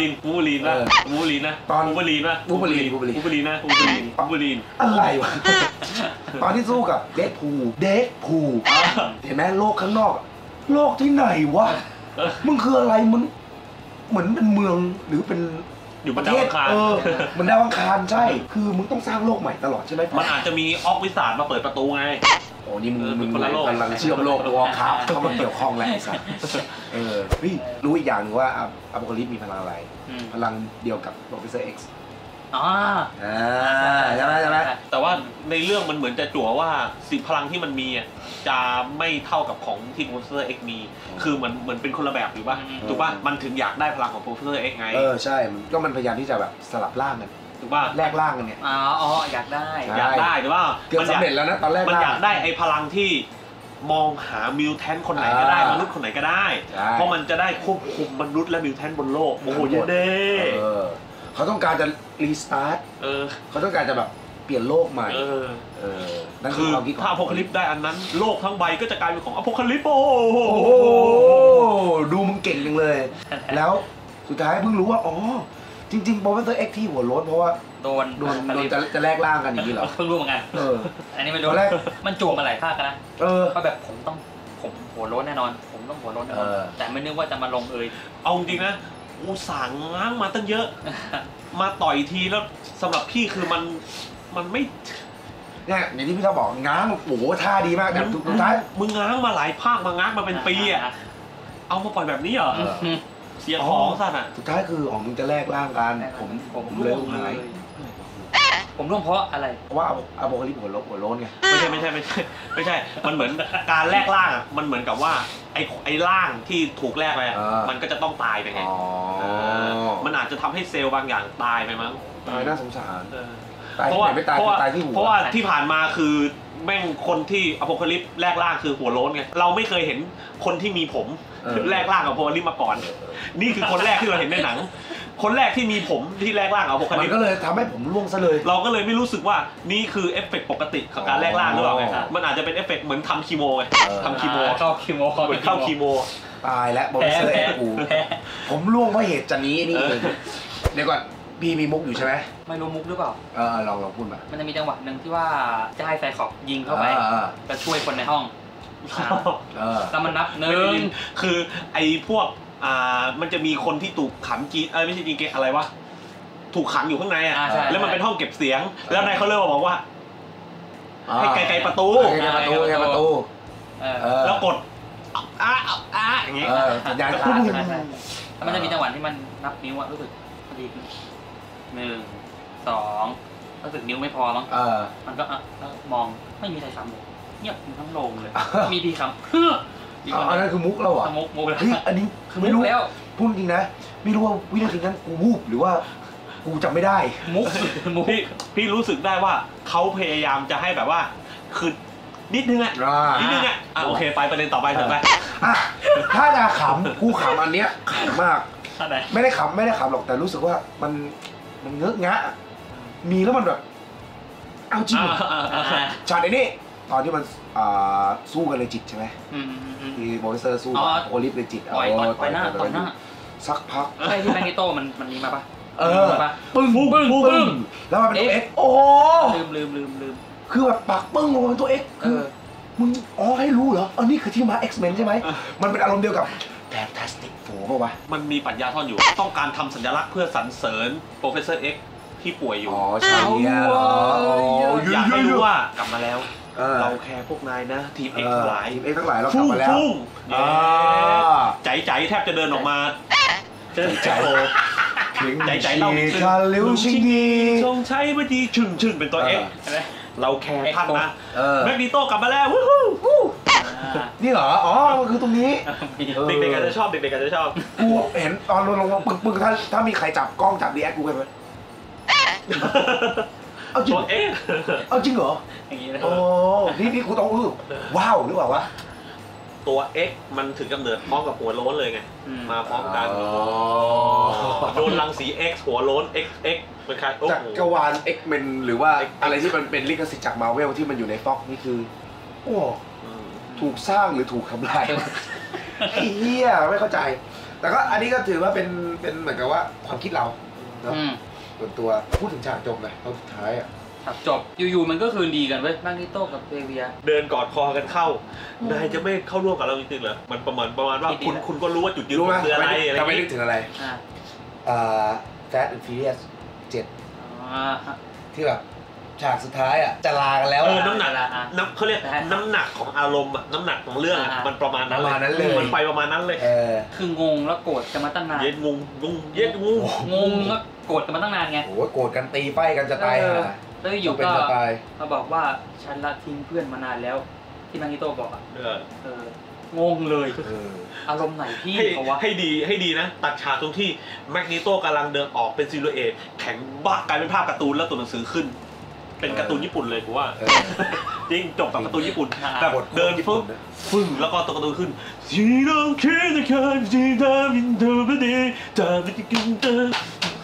S3: อะไรวะตอนที่สู้กับเดดพูลเห็นไหมโลกข้างนอกโลกที่ไหนวะมึงคืออะไรมึงเหมือนเป็นเมืองหรือเป็น
S1: อยู่บนดาวอังคาร
S3: เหมือนดาวอังคารใช่คือมึงต้องสร้างโลกใหม่ตลอดใช่ไหม
S1: มันอาจจะมีออกวิสามาเปิดประตูไง
S3: โอ้นี่มึงกำลังเชื่อมโลกวอลคราฟเข้ามาเกี่ยวข้องแล้วไอ้สัสรู้อีกอย่างนึงว่าอโพคาลิปมีพลังอะไรพลังเดียวกับโปรเฟสเซอร์ X ใช่ไหม
S1: แต่ว่าในเรื่องมันเหมือนจะจั่วว่าสิพลังที่มันมีจะไม่เท่ากับของที่โปรเฟสเซอร์ X มีคือเหมือนเป็นคนละแบบหรือว่าถูกป่ะมันถึงอยากได้พลังของโปรเฟสเซอร์ X ไง
S3: ใช่ก็มันพยายามที่จะแบบสลับร่างกัน
S1: ถูกป่ะ
S3: แลกร่างกันเนี่ย
S4: อยากได้
S1: หรือว่า
S3: เกือบสำเร็จแล้วนะตอนแรก
S1: มันอยากได้ไอ้พลังที่มองหามิวแทนคนไหนก็ได้มนุษย์คนไหนก็ได้เพราะมันจะได้ควบคุมมนุษย์และมิวแทนบนโลกโอ้โหเยอะเด้
S3: เขาต้องการจะรีสตาร์ทเขาต้องการจะแบบเปลี่ยนโลกใหม่
S1: นั่นคือถ้าอโพคาลิปได้อันนั้นโลกทั้งใบก็จะกลายเป็นของอโพคาลิป
S3: ดูมึงเก่งจังเลยแล้วสุดท้ายเพิ่งรู้ว่าจริงๆโปรเฟสเซอร์ X ที่หัวโล้นเพราะว่าโดนจะแลกร่างกันอย่างนี้เหรอ
S4: เพิ่งรู้เหมือนกันอันนี้ไม่รู้มันโจมมาหลายภาคกันนะว่าแบบผมหัวโล้นแน่นอนผมต้องหัวโล้นแน่นอนแต่ไม่นึกว่าจะมาลง
S1: เอาจริงนะอุตส่าห์ง้างมาตั้งเยอะมาต่อยทีแล้วสำหรับพี่คือมันไม่
S3: เนี่ยอย่างที่พี่เขาบอกง้างโอ้โหท่าดีมากแต่สุดท้าย
S1: มึงง้างมาหลายภาคมาง้างมาเป็นปีเอามาปล่อยแบบนี้เหรอเสียของซะน่ะ
S3: สุดท้ายคือมึงจะแลกร่างกันผมเลิกหาย
S4: ผมร่วงเพราะอะไร
S3: เพราะว่าอโพคาลิปหัวโล้นไง
S1: ไม่ใช่มันเหมือนการแลกร่างมันเหมือนกับว่าไอ้ร่างที่ถูกแลกไปมันก็จะต้องตายไปไงมันอาจจะทำให้เซลล์บางอย่างตายไปมั้ง
S3: ตายน่าสงสาร
S1: เพราะว่าที่ผ่านมาคือแม่งคนที่อโพคาลิปแลกร่างคือหัวโล้นไงเราไม่เคยเห็นคนที่มีผมแลกร่างกับอโพคาลิปมาก่อนนี่คือคนแรกที่เราเห็นในหนังคนแรกที่มีผมที่แลกร่างอโพคาลิป
S3: มันก็เลยทำให้ผมร่วงซะเลย
S1: เราก็เลยไม่รู้สึกว่านี่คือเอฟเฟกต์ปกติของการแลกร่างหรือเปล่าไงมันอาจจะเป็นเอฟเฟกต์เหมือนทำคีโมไงทำคีโม
S4: เข้าคีโม
S3: ตายแล้วบอลเซอร์เอ็กซ์ผมร่วงเพราะเหตุนี้นี่เองเดี๋ยวก่อนพี่มีมุกอยู่ใช่ไหม
S4: ไม่รู้มุกหรือเปล่า
S3: ลองพูดมา
S4: มันจะมีจังหวะหนึ่งที่ว่าจะให้ไซคอปยิงเข้าไปจะช่วยคนในห้องแล้วมันนับ1
S1: คือไอ้พวกมันจะมีคนที่ถูกขังไม่ใช่จีนเกอะไรวะถูกขังอยู่ข้างในแล้วมันเป็นห้องเก็บเสียงแล้วนายเขาเริ่มบอกว่าให้ไกลๆประตูแล้วกดอย่างงี้
S3: สัญญาณ
S4: ขาดแล้วมันจะมีจังหวะที่มันนับนิ้วรู้สึกดี1 2รู้สึกนิ้วไม่พอมั้งมันก็มองไม่มีใครซ้ำเลยเงียบทั้งโรงเลยมีดีครับ
S3: อันนั้นคือมุกเราอ่ะ
S4: มุก
S3: อันนี้คือไม่รู้แล้วพูดจริงนะไม่รู้ว่าวินาทีนั้นกูวูบหรือว่ากูจำไม่ได้
S1: มุกพี่รู้สึกได้ว่าเขาพยายามจะให้แบบว่าคือนิดนึงโอเคไปประเด็นต่อไปเถอะไป
S3: ถ้าจะขำกูขำอันเนี้ยขำมากไม่ได้ขำหรอกแต่รู้สึกว่ามันเงอะงะมีแล้วมันแบบเอาจริงช็อตไอ้นี่ตอนที่มันสู้กันในจิตใช่ไหมที่โปรเฟสเซอร์สู้โอลิฟในจิต
S4: ต่อยหน้า
S3: สักพัก
S4: ใช่ที่แมกนีโต้มันนี้มาปะ
S3: ปึ้งแล้วมันเป็นตัว X โอ้
S4: ลืม
S3: คือแบบปักปึ้งลงเป็นตัว X คือมึงให้รู้เหรออันนี้คือที่มา X-Men ใช่ไหมมันเป็นอารมณ์เดียวกับFantastic Four ป่ะวะ
S1: มันมีปรัชญาซ่อนอยู่ต้องการทำสัญลักษณ์เพื่อสรรเสริญโปรเฟสเซอร์ X ที่ป่วยอยู่
S3: ใช่
S1: อยากให้รู้ว่ากลับมาแล้วเราแคร์พวกนายนะทีม X ทั้งหลาย
S3: เรากลับมาแล้ว
S1: ใจแทบจะเดินออกมาใจเรา
S3: คาลิวชิงดี
S1: ทรงใช้เมื่อกี้ชึ่งเป็นตัว X เราแคร์ท่านนะแมกนีโต้กลับมาแล้ววู้
S3: นี่เหรอคือตรงนี้
S1: เด็กๆอาจจะชอบ
S3: กูเห็นตอนลงปึ้งถ้ามีใครจับกล้องจับรีแอคกูไปไหมเอาจริงเหรอ
S4: อย่างนี้นะ
S3: นี่กูต้องว้าวหรือเปล่าวะ
S1: ตัว X มันถึงกำเนิดพร้อมกับหัวโล้นเลยไงมาพร้อมกันโดนรังสี X หัวโล้น XX เป็นใคร
S3: จักรวาล X-Men หรือว่าอะไรที่มันเป็นลิขสิทธิ์จาก Marvel ที่มันอยู่ใน Fox นี่คือถูกสร้างหรือถูกทำลายไอ้เหี้ยไม่เข้าใจแต่ก็อันนี้ก็ถือว่าเป็นเหมือนกับว่าความคิดเราเนาะส่วนตัวพูดถึงฉากจบเลยตอนสุดท้าย
S4: ฉากจบอยู่ๆมันก็คืนดีกันเว้ยแมกนีโต้กับเซเวีย
S1: เดินกอดคอกันเข้านายจะไม่เข้าร่วมกับเราจริงๆเหรอมันประมาณว่าคุณก็รู้ว่าจุดยืนคืออะไร
S3: ทำไมนึกถึงอะไรFast and Furious 7ที่แบบฉากสุดท้ายจะลากันแล้ว
S1: น้ำหนักเขาเรียกน้ำหนักของอารมณ์น้ำหนักของเรื่องมันประมาณนั้นเลยมันไปประมาณนั้นเลย
S4: คืองงแล้วโกรธกันมาตั้งนาน
S1: เย็นงง
S4: แล้วโกรธกันมาตั้งนานไง
S3: โอ้โกรธกันตีไฟกันจะตาย
S4: แล้วอยู่ก็มาบอกว่าฉันละทิ้งเพื่อนมานานแล้วที่แมกนีโต้บอกงงเลยอารมณ์ไหนพี่เขาวะ
S1: ให้ดีนะตัดฉากตรงที่แมกนีโต้กำลังเดินออกเป็นซิลูเอตแข็งบ้ากลายเป็นภาพการ์ตูนแล้วตัวหนังสือขึ้นเป็นการ์ตูนญี่ปุ่นเลยกูว่าจริงจบกับการ์ตูนญี่ปุ่นแบบเดินฟึ่งแล้วก็ตัวการ์ตูนขึ้นซีโร่คิดจะเคยจีดาวินเดอร์เบดีจาวิกินเตอร์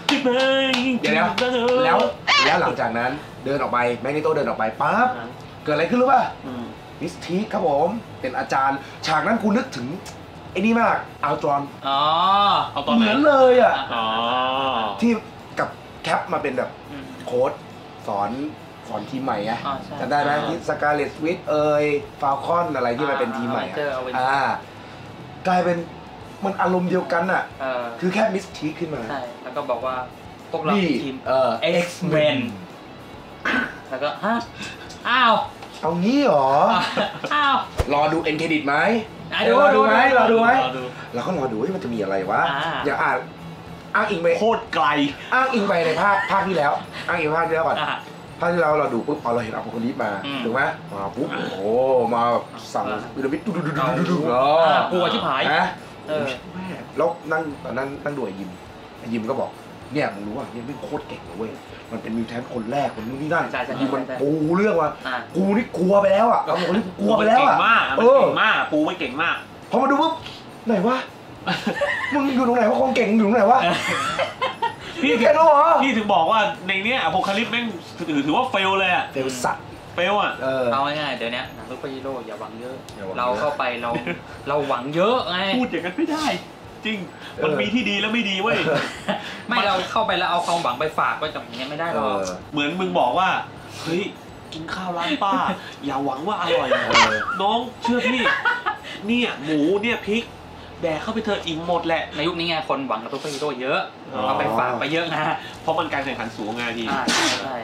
S3: แล้วหลังจากนั้นเดินออกไปแมกนีโต้เดินออกไปปั๊บเกิดอะไรขึ้นรู้ป่ะมิสทีครับผมเป็นอาจารย์ฉากนั้นกูนึกถึงไอ้นี่มากอัลตรอนเหมือนเลยที่กับแคปมาเป็นแบบโค้ดสอนทีมใหม่ไงจำได้ไหมที่สกาเลตวิทฟาลคอนอะไรที่มันเป็นทีมใหม่กลายเป็นมันอารมณ์เดียวกันคือแค่มิสทีขึ้นมา
S4: ใช่แล้วก็บอกว่าพวกเราทีมX-Men แล้วก็
S3: เอางี้เหรอรอดูเอ็นเครดิตไหมรอดูไหมเราก็รอดูว่ามันจะมีอะไรวะอย่าอ้างอิงไป
S1: โคตรไกล
S3: อ้างอิงไปในภาคที่แล้วอ้างอิงภาคที่แล้วก่อนภาคที่เราดูปุ๊บเราเห็นอโพคาลิปมาถูกไหมมาปุ๊บมาสั่งพีระมิดดู
S4: กลัวชิบหาย
S3: นะแล้วตอนนั้นนั่งดูยิมก็บอกเนี่ยมึงรู้ว่าเนี่ยไม่โคตรเก่งเลยเว้ยมันเป็นมิวแทนคนแรกคนนู้นนี่นั่นมันปูเรื่องว่ากูนี่กลัวไปแล้วเราคนนี้กลัวไปแล้ว
S1: เก่งมากปูไม่เก่งมาก
S3: พอมาดูปุ๊บไหนวะมึงอยู่ตรงไหนวะความเก่งอยู่ตรงไหนวะ
S1: พี่ถึงบอกว่าในเนี้ยอโพคาลิปแม่งถือว่าเฟลเลย
S3: เฟลสัตว์
S1: เฟล
S4: เอาง่ายๆเดี๋ยวนี้หนังซูเปอร์ฮีโร่อย่าหวังเยอะเราเข้าไปเราหวังเยอะไง
S1: พูดอย่างนั้นไม่ได้จริงมันมีที่ดีแล้วไม่ดีเว้ย
S4: ไม่เราเข้าไปแล้วเอาความหวังไปฝากไว้กับอย่างนี้ไม่ได้หรอก
S1: เหมือนมึงบอกว่าเฮ้ยกินข้าวร้านป้าอย่าหวังว่าอร่อยน้องเชื่อพี่เนี่ยหมูเนี่ยพริกแดกเข้าไปเธออิ่มหมดแหละ
S4: ในยุคนี้ไงคนหวังกับซูเปอร์ฮีโร่เยอะเอาไปฝากไปเยอะนะ
S1: เพราะมันการแข่งขันสูงไงที
S4: ใช่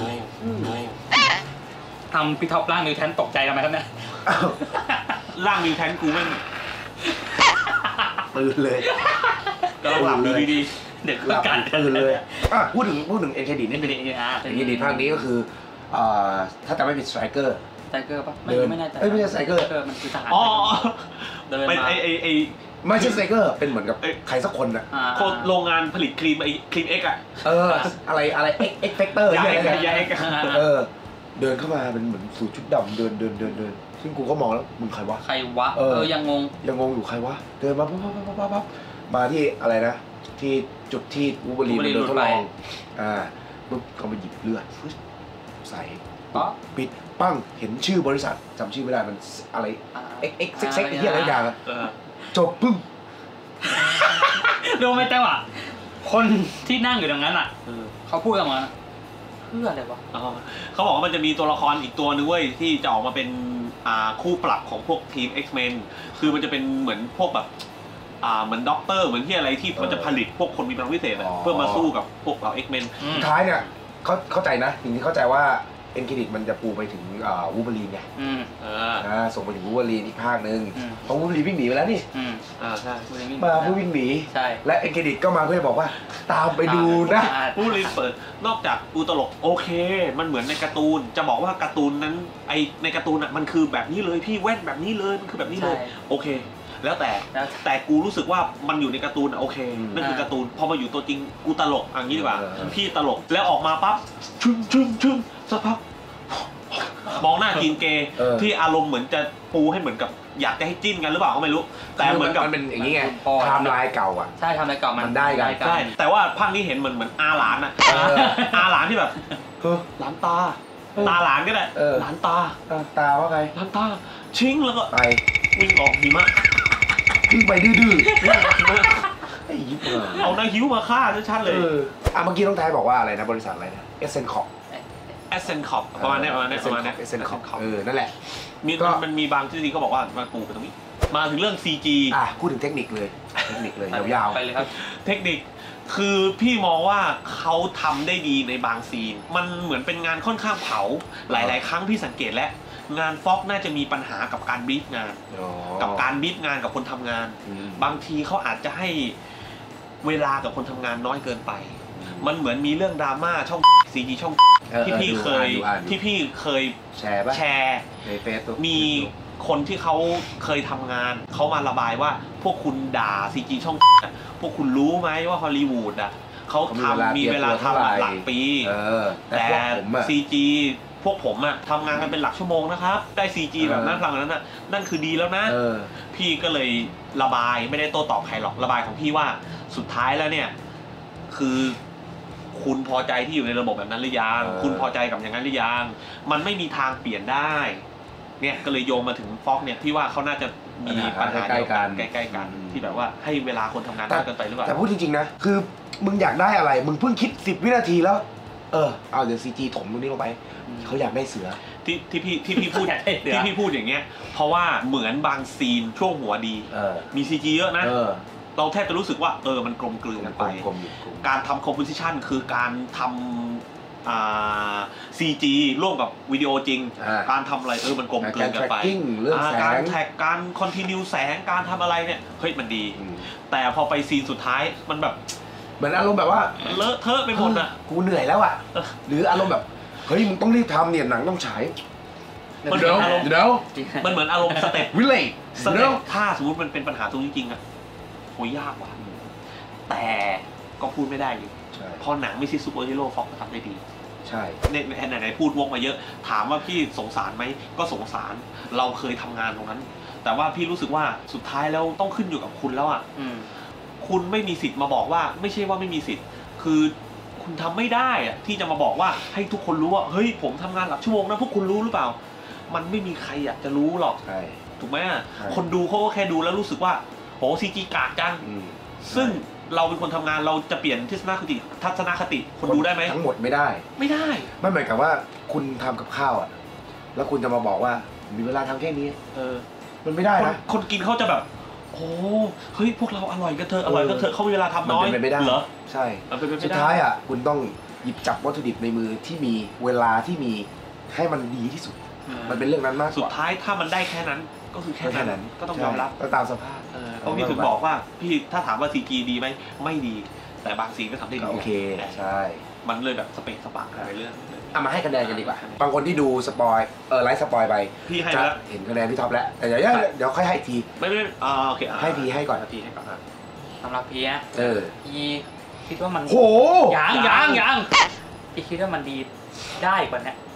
S4: ทำพี่ท็อปร่างมิวแทนตกใจทำไมครับเนี่ย
S1: ร่างมิวแทนกูแม่ง
S3: ตื่นเลย
S1: ก็หลับเลยดี
S4: เด็กประกัน
S3: ตื่นเลยพูดถึงเอ็นเครดิตนี่เป็นเอ็นเครดิตภาคนี้ก็คือถ้าจะไม่ผิดสไตรเกอร์
S4: ป่ะไม่แน่ใจ
S3: ไม่ใช่สไตรเกอร์
S4: มันคือทหาร
S1: เป็น
S3: ไม่ใช่สไตรเกอร์เป็นเหมือนกับใครสักคน
S1: โรงงานผลิตครีมเอ็ก
S3: อะไรเอ็กเฟกเตอร์
S1: ยาเอ็ก
S3: เดินเข้ามาเป็นเหมือนสูทชุดดำเดินซึ่งกูก็มองแล้วมึงใครวะ
S4: ยังงง
S3: อยู่ใครวะเดินมาปั๊บมาที่อะไรนะที่จุดที่วูล์ฟเวอรีนเดินทดลองปุ๊บเขาไปหยิบเลือดใส่ปิดปั้งเห็นชื่อบริษัทจำชื่อไม่ได้มันอะไรxที่อะไรอย่างจบปึ้ง
S4: รู้ไหมแต่ว่าคนที่นั่งอยู่ตรงนั้นอ่ะเขาพูดออกมาเพื่ออะไรวะ
S1: เขาบอกว่ามันจะมีตัวละครอีกตัวนึงเว้ยที่จะออกมาเป็นคู่ปรับของพวกทีม X-Men คือมันจะเป็นเหมือนพวกแบบเหมือนด็อกเตอร์เหมือนที่อะไรที่มันจะผลิตพวกคนมีพลังพิเศษเพื่อมาสู้กับพวกเรา X-Men
S3: สุดท้ายเนี่ยเข้าใจนะอย่างนี้เข้าใจว่าเอ็นเครดิตมันจะปูไปถึงวูล์ฟเวอรีนไงส่งไปถึงวูล์ฟเวอรีนอีกภาคนึงเพราะวูล์ฟเวอรีนวิ่งหนีไปแล้วนี่
S1: ใช่
S3: มาเพื่อวิ่งหนีและเอ็นเครดิตก็มาเพื่อบอกว่าตามไปดูนะ
S1: วูล์ฟเวอรีนเปิดนอกจากดูตลกโอเคมันเหมือนในการ์ตูนจะบอกว่าการ์ตูนนั้นในการ์ตูนมันคือแบบนี้เลยพี่แว่นแบบนี้เลยมันคือแบบนี้เลยโอเคแล้วแต่กูรู้สึกว่ามันอยู่ในการ์ตูนโอเคนั่นคือการ์ตูนพอมาอยู่ตัวจริงกูตลกอย่างนี้ดีกว่าพี่ตลกแล้วออกมาปั๊บชึ้มสักพักมองหน้ากินเกย์ที่อารมณ์เหมือนจะปูให้เหมือนกับอยากจะให้จิ้นกันหรือเปล่าก็ไม่รู้แต่เหมือนกับ
S3: มันเป็นอย่างนี้ไงไทม์ไลน์เก่าอ่ะ
S4: ใช่ไทม์ไลน์เก่ามัน
S3: ได้กัน
S1: ใช่แต่ว่าภาคนี้เห็นเหมือนอาหลานอะอาหลานที่แบบหลานตาหลานก็ได้หลานตา
S3: ว่าไง
S1: หลานตาชิงแล้วก็
S3: ไป
S1: วิ่งออกหิมะ
S3: วิ่งไปดื้อ
S1: เอาหน้าหิวมาฆ่าชัดๆเลย
S3: เมื่อกี้น้องไทยบอกว่าอะไรนะบริษัทอะไรนะเอเซนคอป
S1: ประมาณนี้
S3: เอเซนคอปนั่นแหละ
S1: มันมีบางที่เขาบอกว่ามาปูไปตรงนี้มาถึงเรื่อง CG
S3: พูดถึงเทคนิคเลยยาว
S1: ๆไปเลยครับเทคนิคคือพี่มองว่าเขาทำได้ดีในบางซีนมันเหมือนเป็นงานค่อนข้างเผาหลายๆครั้งพี่สังเกตแล้วงานฟ็อกน่าจะมีปัญหากับการบีฟงานกับการบีฟงานกับคนทำงานบางทีเขาอาจจะให้เวลากับคนทำงานน้อยเกินไปมันเหมือนมีเรื่องดราม่าช่อง CG ช่องที่พี่เคยแชร์
S3: ในเฟซ
S1: มีคนที่เขาเคยทำงานเขามาระบายว่าพวกคุณด่า CG ช่องพวกคุณรู้ไหมว่าฮอลลีวูดเขามีเวลาทำหลักปีแต่ CG พวกผมทำงานกันเป็นหลักชั่วโมงนะครับได้ CG แบบนั้นพลังนั้นนั่นคือดีแล้วนะพี่ก็เลยระบายไม่ได้โต้ตอบใครหรอกระบายของพี่ว่าสุดท้ายแล้วเนี่ยคือคุณพอใจที่อยู่ในระบบแบบนั้นหรือยังคุณพอใจกับอย่างนั้นหรือยังมันไม่มีทางเปลี่ยนได้เนี่ยก็เลยโยงมาถึงฟ็อกเนี่ยพี่ว่าเขาน่าจะมีปัญหาใกล้ๆกันที่แบบว่าให้เวลาคนทำงานมากเกินไปหรือเปล่า
S3: แต่พูดจริงๆนะคือมึงอยากได้อะไรมึงเพิ่งคิด10 วินาทีแล้วเอาเดี๋ยว CG ถมตรงนี้ลงไปเขาอยากได้เสือ
S1: ที่พี่พูดที่พี่พูดอย่างเงี้ยเพราะว่าเหมือนบางซีนช่วงหัวดีมี CG เยอะนะเราแทบจะรู้สึกว่ามันกลมกลืนกันไปการทำ composition คือการทำCG ร่วมกับวิดีโอจริงการทำอะไรมันกลมกลืนกันไปการแท็กการ continue แสงการทำอะไรเนี่ยเฮ้ยมันดีแต่พอไปซีนสุดท้ายมันแบบ
S3: เหมือนอารมณ์แบบว่า
S1: เลอะเทอะไปหมด
S3: กูเหนื่อยแล้วหรืออารมณ์แบบเฮ้ยมึงต้องรีบทำเนี่ยหนังต้องฉาย
S1: มันเหมือนอารมณ์มันเหมือนอารมณ์สเต็ป
S3: วิลเลจ
S1: สเต็ปถ้าสมมติมันเป็นปัญหาตรงจริงโหยากว่ะแต่ก็พูดไม่ได้อยู่เพราะหนังไม่ใช่ซูเปอร์ฮีโร่ฟ็อกทำได้ดี
S3: ใช่
S1: ไหนพูดวกมาเยอะถามว่าพี่สงสารไหมก็สงสารเราเคยทำงานตรงนั้นแต่ว่าพี่รู้สึกว่าสุดท้ายแล้วต้องขึ้นอยู่กับคุณแล้วคุณไม่มีสิทธิ์มาบอกว่าไม่ใช่ว่าไม่มีสิทธิ์คือคุณทำไม่ได้ที่จะมาบอกว่าให้ทุกคนรู้ว่าเฮ้ยผมทำงานหลักชั่วโมงนะพวกคุณรู้หรือเปล่ามันไม่มีใครอยากจะรู้หรอกถูกไหมคนดูเขาก็แค่ดูแล้วรู้สึกว่าโหซีจีกากจังซึ่งเราเป็นคนทำงานเราจะเปลี่ยนทัศนคติคนดูได้ไหม
S3: ทั้งหมดไม่ได้
S1: ไม่
S3: เหมือนกับว่าคุณทำกับข้าวแล้วคุณจะมาบอกว่ามีเวลาทำแค่นี้มันไม่ได้นะ
S1: คนกินเขาจะแบบโอ้เฮ้ยพวกเราอร่อยกันเถอะเขามีเวลาทำน้อยเหรอ
S3: ใช่สุดท้ายคุณต้องหยิบจับวัตถุดิบในมือที่มีเวลาที่มีให้มันดีที่สุดมันเป็นเรื่องนั้นมาก
S1: สุดท้ายถ้ามันได้แค่นั้นก็คือแค่นั้นก็ต้องยอมรับ
S3: ตามสภาพ
S1: ตรงนี้ถึงบอกว่าพี่ถ้าถามว่า CG ดีไหมไม่ดีแต่บางซีนก็ทำได้ดี
S3: โอเคใช่
S1: มันเลยแบบสเปกสปาอะไรเรื่อง
S3: มาให้คะแนนกันดีกว่าบางคนที่ดูสปอยไลฟ์สปอยไป
S1: พี่ให้แล้ว
S3: เห็นคะแนนพี่ท็อปแล้วแต่เดี๋ยวค่อยให้ที
S1: ไม่โอเค
S3: ให้พีให้ก่อน
S4: สำหรับพีพีคิดว่ามัน
S3: โห
S4: ยังพี่คิดว่ามันดีได้กว่านี้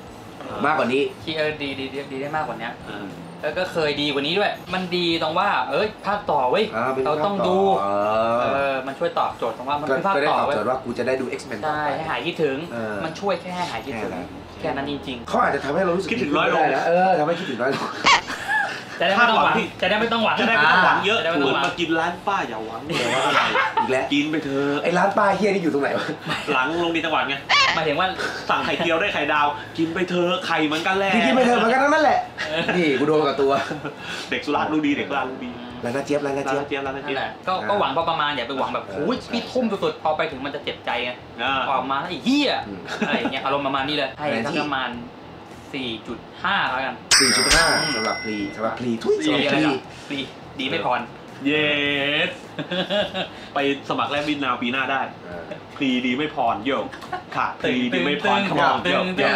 S3: มากกว่านี้
S4: ที่ดีได้มากกว่านี้แล้วก็เคยดีกว่านี้ด้วยมันดีตรงว่าภาคต่อเว้ยเราต้องดูมันช่วยตอบโจทย์ตรงว่ามันเป็นภาคต่อเว้ย
S3: ว่ากูจะได้ดู X-Men
S4: ใช่ให้หายคิดถึงมันช่วยแค่หายคิดถึงแค่นั้นจริง
S3: ๆเขาอาจจะทำให้เรารู้สึก
S1: คิดถึงน้อยลง
S3: ทำให้คิดถึงน้อยลง
S4: จะได้ไม่ต้องหวังจะได้ไม่ต้องหวัง
S1: เยอะเหมือนมากินร้านป้าอย่าหวังเลยว่าอะไร
S3: อีกแล้ว
S1: กินไปเถอะ
S3: ไอ้ร้านป้าเฮี้ยนี่อยู่ตรงไหนวะ
S1: หลังลงดีจังหวัดไง
S4: หมายถึงว่า
S1: สั่งไข่เจียวได้ไข่ดาวกินไปเถอะไข่เหมือนกันแหละ
S3: กินไปเถอะเหมือนกันนั่นแหละนี่กูโดนกับตัว
S1: เด็กสุราษฎร์รู้ดีเด็กสุราษฎร์รู้ดี
S3: ร้านน้าเจี๊ยบ
S4: ก็หวังพอประมาณอย่าไปหวังแบบโอ้ยพี่ทุ่มสุดๆพอไปถึงมันจะเจ็บใจไงออกมาไอ้เหี้ยอะไรอย่างเงี้ยอารมณ์ประมาณนี้เลยให้สักประมาณ4.5 แล้วกัน
S3: 4.5 สำหรับพลีทุย
S4: พลีดีไม่พร
S1: เยสไปสมัครแลบบินนาวปีหน้าได้พลีดีไม่พรโยกค่ะพลีดีไม่พรขมองโยก
S3: พี่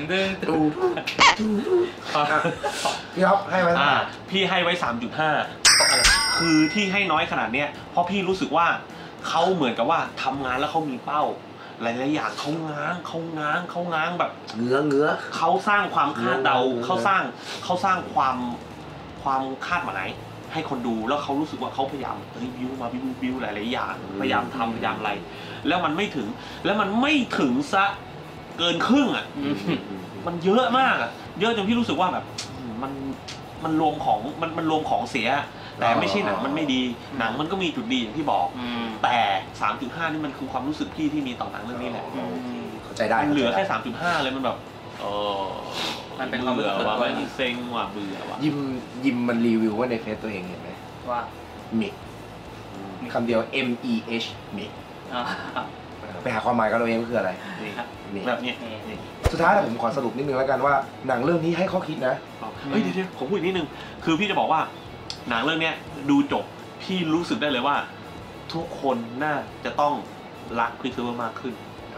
S3: ครับให้ไว้
S1: พี่ให้ไว้ 3.5 คือที่ให้น้อยขนาดเนี้ยเพราะพี่รู้สึกว่าเขาเหมือนกับว่าทำงานแล้วเขามีเป้าหลายๆอย่างเขาง้างแบบ
S3: เงื้อ
S1: เขาสร้างความคาดเดาเขาสร้างความคาดหมายให้คนดูแล้วเขารู้สึกว่าเขาพยายามบิวหลายๆอย่างพยายามทำพยายามอะไรแล้วมันไม่ถึงซะเกินครึ่งอ่ะมันเยอะมากอ่ะเยอะจนพี่รู้สึกว่าแบบมันรวมของเสียแต่ไม่ใช่หนังมันไม่ดีหนังมันก็มีจุดดีอย่างที่บอกแต่ 3.5 นี่มันคือความรู้สึกพี่ที่มีต่อหนังเรื่องนี้แหละ
S3: เข้าใจได้
S1: เหลือแค่ 3.5 เลยมันแบบ
S4: มันเป็นความเบื่อ
S1: ว่ะมันเซ็งว่ะเบื่อว่ะ
S3: ยิมมันรีวิวว่าในเฟซตัวเองเห็นไหม
S4: ว่า
S3: มิกคำเดียว MEH มิกไปหาความหมายกันเราเองคืออะไร
S1: แบบนี้
S3: สุดท้ายผมขอสรุปนิดนึงแล้วกันว่าหนังเรื่องนี้ให้ข้อคิดนะ
S1: เฮ้ยเดี๋ยวผมพูดนิดนึงคือพี่จะบอกว่าหนังเรื่องนี้ดูจบพี่รู้สึกได้เลยว่าทุกคนน่าจะต้องรักคริสโตเฟอร์มากขึ้น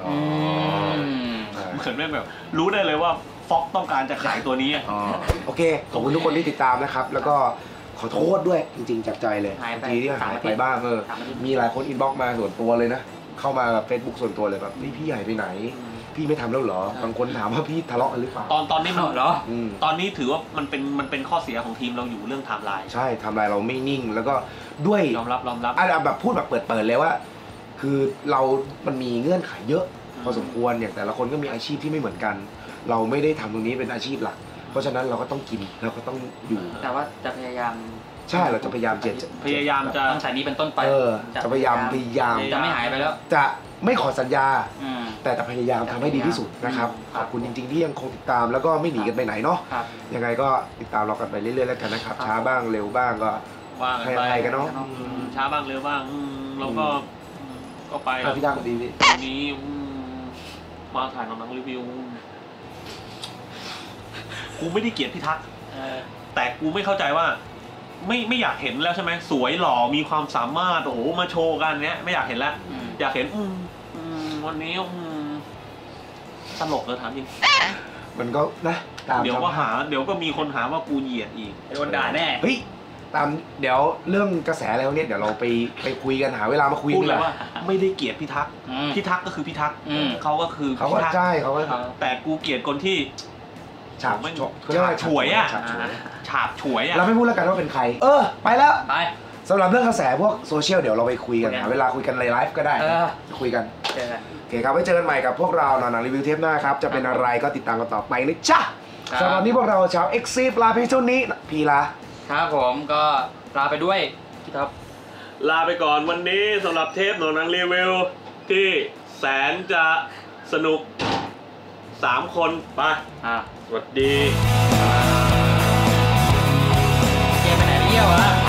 S1: เหมือนแบบรู้ได้เลยว่าฟ็อกต้องการจะขายตัวนี้
S3: โอเคขอบคุณทุกคนที่ติดตามนะครับแล้วก็ขอโทษด้วยจริงๆจากใจเลยที่หายไปบ้างมีหลายคนอินบ็อกซ์มาส่วนตัวเลยนะเข้ามาเฟซบุ๊กส่วนตัวเลยแบบพี่หายไปไหนพี่ไม่ทำแล้วเหรอบางคนถามว่าพี่ทะเลาะกันหรือเปล่า
S1: ตอนนี้มันเหรอตอนนี้ถือว่ามันเป็นข้อเสียของทีมเราอยู่เรื่องไทม์ไลน์
S3: ใช่ไทม์ไลน์เราไม่นิ่งแล้วก็ด้วย
S1: ยอมรับ
S3: แบบพูดแบบเปิดเลยว่าคือมันมีเงื่อนไขเยอะพอสมควรอย่างแต่ละคนก็มีอาชีพที่ไม่เหมือนกันเราไม่ได้ทำตรงนี้เป็นอาชีพหลักเพราะฉะนั้นเราก็ต้องกินเราก็ต้องอยู่
S4: แต่ว่าจะพยายาม
S3: ใช่เราจะพยายามจะ
S4: ตั้งแต่นี้เป็นต้นไป
S3: จะพยายาม
S4: จะไม่หายไปแล้ว
S3: จะไม่ขอสัญญาแต่จะพยายามทำให้ดีที่สุดนะครับขอบคุณจริงๆที่ยังคงติดตามแล้วก็ไม่หนีกันไปไหนเนาะยังไงก็ติดตามเรากันไปเรื่อยๆแล้วกันนะครับช้าบ้างเร็วบ้างก็ให้อภัยกันเนาะ
S1: ช้าบ้างเร็วบ้างเราก็ไป
S3: พี่ดาคนดี
S1: วันนี้มาถ่ายหนังรีวิวกูไม่ได้เกลียดพี่ทักแต่กูไม่เข้าใจว่าไม่อยากเห็นแล้วใช่ไหมสวยหล่อมีความสามารถโอ้โหมาโชว์กันเนี้ยไม่อยากเห็นแล้วอยากเห็นวันนี้ตลกเลยถามจริง
S3: มันก็นะ
S1: เดี๋ยวก็มีคนหาว่ากูเหยียดอีก
S4: โดนด่าแน่
S3: เฮ้ยตามเดี๋ยวเรื่องกระแสแล้วเนี่ยเดี๋ยวเราไปคุยกันหาเวลามาคุยกันเลย
S1: ว่าไม่ได้เกลียดพี่ทักก็คือพี่ทักเขาก็คือ
S3: เขาก็ใช่เขาก็
S1: แต่กูเกลียดคนที่
S3: ฉาบ
S1: ฉวยอ่ะฉาบฉวยอ่ะ
S3: เราไม่พูดแล้วกันว่าเป็นใครไปแล้วสำหรับเรื่องกระแสพวกโซเชียลเดี๋ยวเราไปคุยกันหาเวลาคุยกันไลฟ์ก็ได้คุยกันโอเคครับไว้เจอกันใหม่กับพวกเราหนังรีวิวเทปหน้าครับจะเป็นอะไรก็ติดตามกันต่อไปเลยจ้ะสำหรับนี้พวกเราชาว Exif ลาไปเท่านี้พี่ลา
S4: ครับผมก็ลาไปด้วยพี่ท็อป
S1: ลาไปก่อนวันนี้สำหรับเทปหนังรีวิวที่แสนจะสนุก3 คนไปสวัสดี
S4: เกมไปไหนเที่ยวอะ